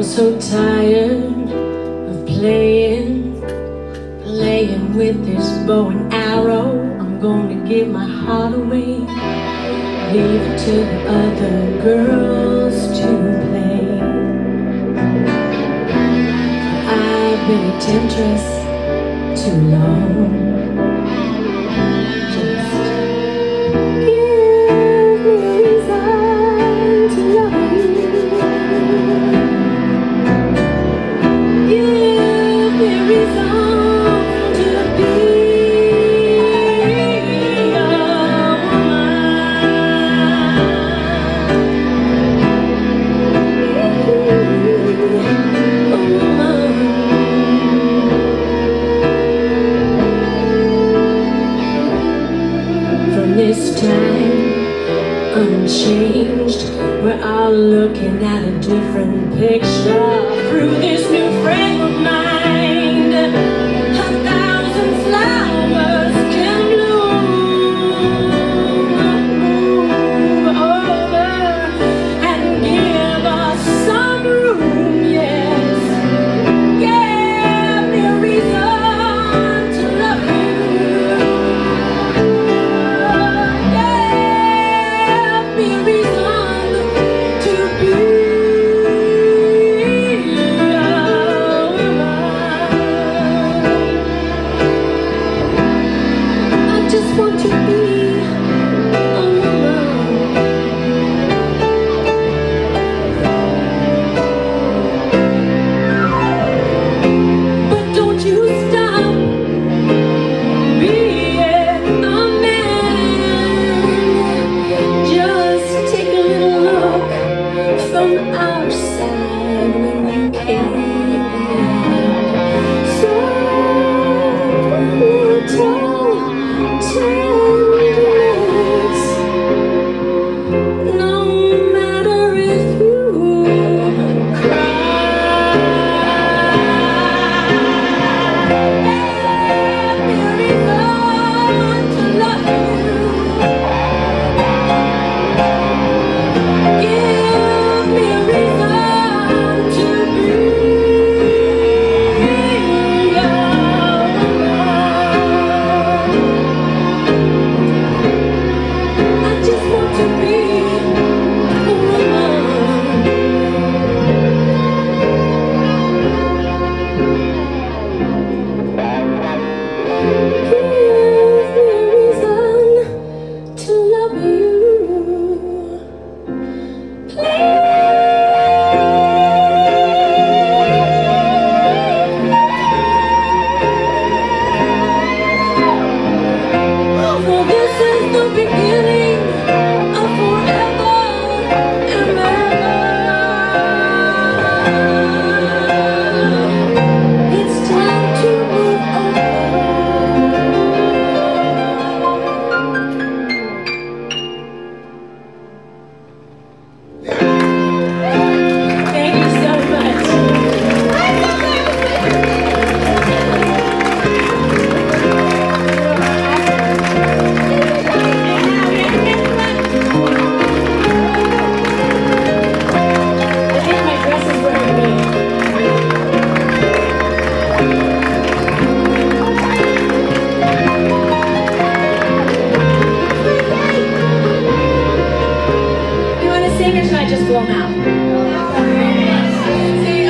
I'm so tired of playing with this bow and arrow. I'm gonna give my heart away, leave it to the other girls to play. I've been a temptress too long. This time, unchanged, we're all looking at a different picture through this new frame of mind. A thousand flowers can bloom, move over and give us some room, yes. Give me a reason to love you. Just blow them out.